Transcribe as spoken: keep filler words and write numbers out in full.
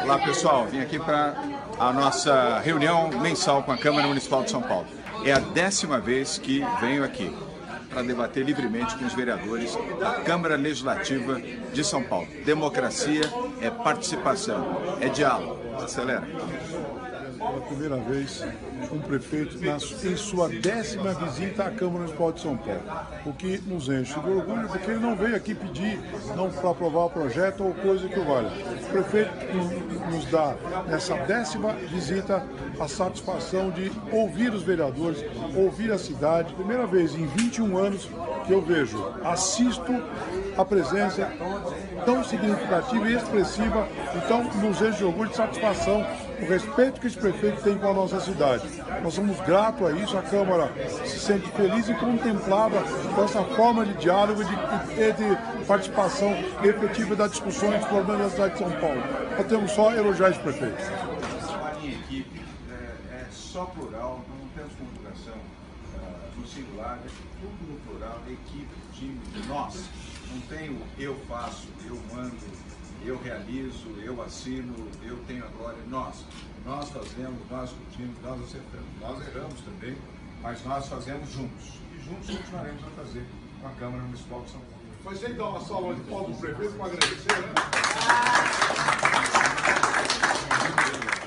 Olá pessoal, vim aqui para a nossa reunião mensal com a Câmara Municipal de São Paulo. É a décima vez que venho aqui para debater livremente com os vereadores da Câmara Legislativa de São Paulo. Democracia é participação, é diálogo. Acelera. Pela primeira vez, um prefeito na, em sua décima visita à Câmara Municipal de São Paulo, o que nos enche de orgulho, porque ele não veio aqui pedir não para aprovar o projeto ou coisa que o valha. O prefeito nos dá, nessa décima visita, a satisfação de ouvir os vereadores, ouvir a cidade. Primeira vez em vinte e um anos que eu vejo, assisto a presença tão significativa e expressiva, então nos enche de orgulho e satisfação o respeito que esse prefeito tem com a nossa cidade. Nós somos gratos a isso, a Câmara se sente feliz e contemplada com essa forma de diálogo e de, de, de participação efetiva das discussões dos problemas da cidade de São Paulo. Nós temos só a elogiar esse prefeito. A minha equipe é, é só plural, não temos conjugação uh, no singular, é tudo no plural, equipe, time, nós. Não tem o eu faço, eu mando, eu realizo, eu assino, eu tenho a glória. Nós, nós fazemos, nós discutimos, nós acertamos. Nós erramos também, mas nós fazemos juntos. E juntos continuaremos a fazer com a Câmara Municipal de São Paulo. Mas sem dar uma salva de palmas do prefeito para agradecer, né?